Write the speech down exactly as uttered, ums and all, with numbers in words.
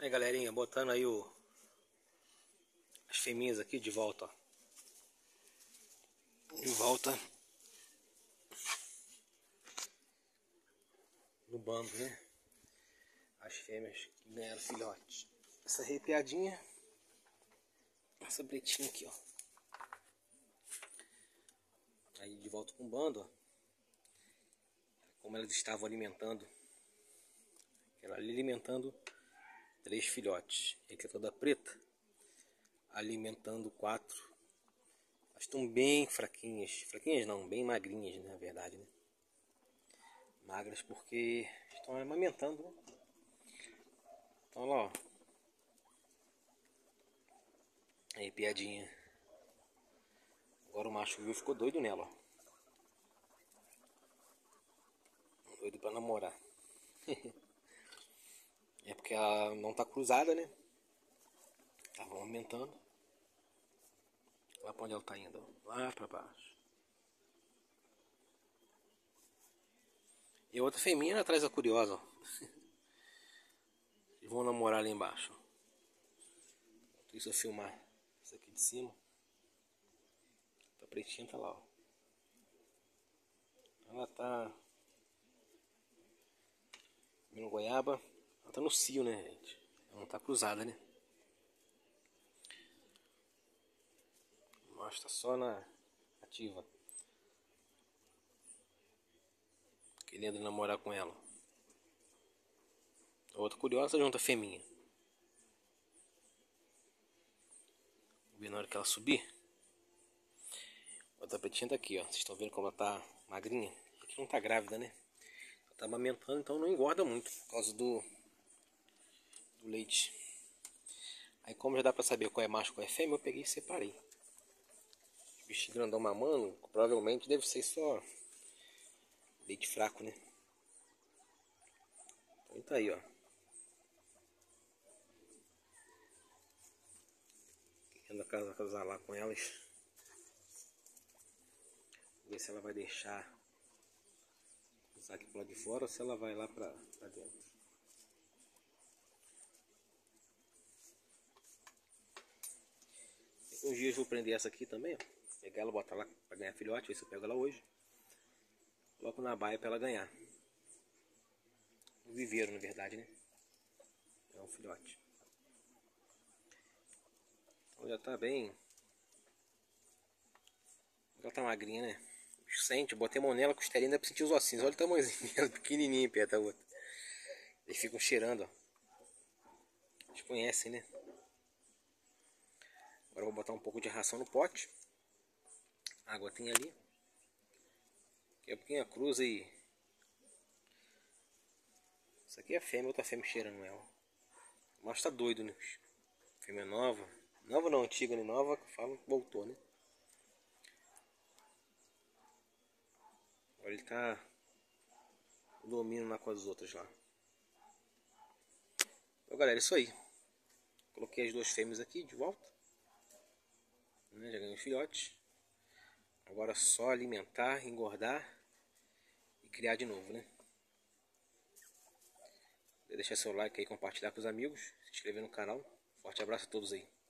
Aí galerinha, botando aí o as fêmeas aqui de volta, ó. De volta no bando, né? As fêmeas que ganharam filhotes. Essa arrepiadinha, essa pretinha aqui, ó. Aí de volta com o bando, ó. Como elas estavam alimentando, ela ali alimentando três filhotes. Aqui é toda preta, alimentando quatro. Elas estão bem fraquinhas, fraquinhas não, bem magrinhas, né, na verdade, né? Magras porque estão amamentando, né? Então lá, ó. Aí, piadinha. Agora o macho viu, ficou doido nela, ó. Doido pra namorar. É porque ela não tá cruzada, né? Tava aumentando. Lá pra onde ela tá indo, ó. Lá pra baixo. E outra fêmea atrás da curiosa, ó. Eles vão namorar ali embaixo. Isso eu filmar isso aqui de cima. A pretinha tá lá, ó. Ela tá comendo goiaba. Ela tá no cio, né, gente? Ela não tá cruzada, né? Mas tá só na ativa. Querendo namorar com ela. A outra curiosa junta a fêmea. Ver na hora que ela subir. A outra pretinha tá aqui, ó. Vocês estão vendo como ela tá magrinha? Aqui não tá grávida, né? Ela tá amamentando, então não engorda muito por causa do, do leite. Aí como já dá pra saber qual é macho e qual é fêmea, eu peguei e separei. O bichinho grandão mamando, provavelmente deve ser só leite fraco, né? Então tá aí, ó. Querendo casar lá com elas. Ver se ela vai deixar usar aqui pro lado de fora ou se ela vai lá pra, pra dentro. Daqui uns dias eu vou prender essa aqui também, ó. Pegar ela, botar lá pra ganhar filhote, ver se eu pego ela hoje. Coloco na baia pra ela ganhar. No viveiro, na verdade, né? É um filhote. Então já tá bem. Ela tá magrinha, né? Sente, eu botei a mão nela, costelinha, dá pra sentir os ossinhos. Olha o tamanhozinho dela, pequenininho perto da outra. Eles ficam cheirando, ó. Eles conhecem, né? Agora eu vou botar um pouco de ração no pote. A água tem ali. Daqui a pouquinho a cruza e... Isso aqui é fêmea, outra fêmea cheirando ela. O macho tá doido, né? Fêmea nova. Nova não, antiga, né? Nova, que eu falo, voltou, né? Agora ele tá dormindo lá com as outras lá. Então galera, é isso aí. Coloquei as duas fêmeas aqui de volta. Né? Já ganhei os filhotes. Agora é só alimentar, engordar e criar de novo, né? Deixar seu like aí, compartilhar com os amigos, se inscrever no canal. Forte abraço a todos aí.